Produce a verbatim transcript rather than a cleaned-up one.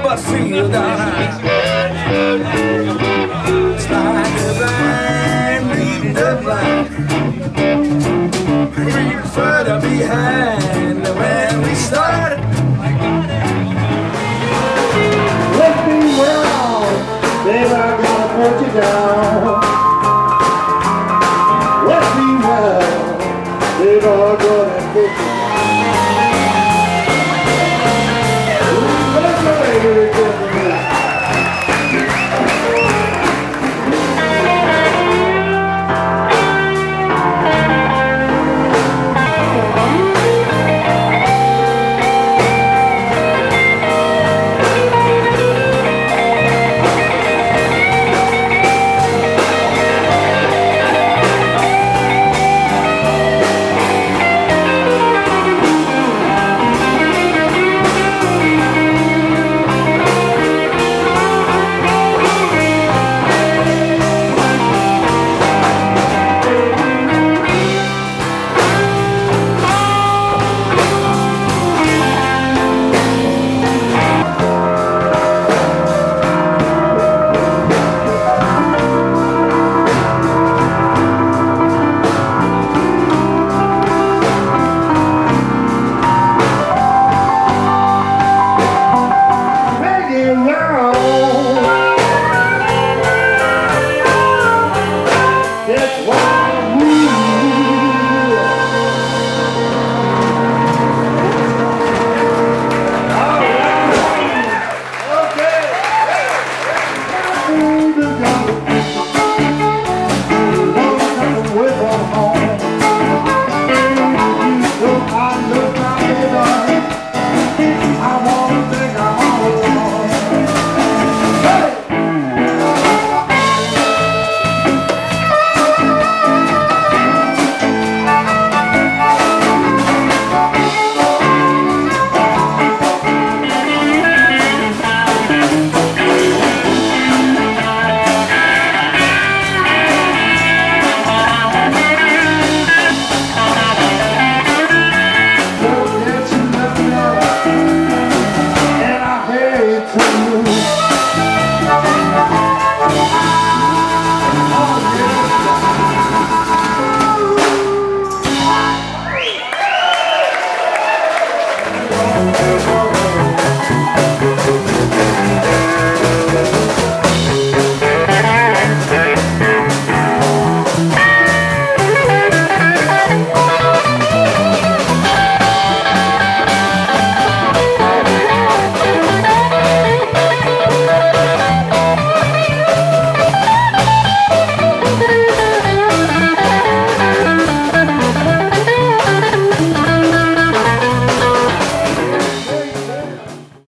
but feel down. It's like a blind leading the blind, leaving further behind when we started. Let me well, baby, I gotta put you down. Let me well, baby, I'm gonna put you down.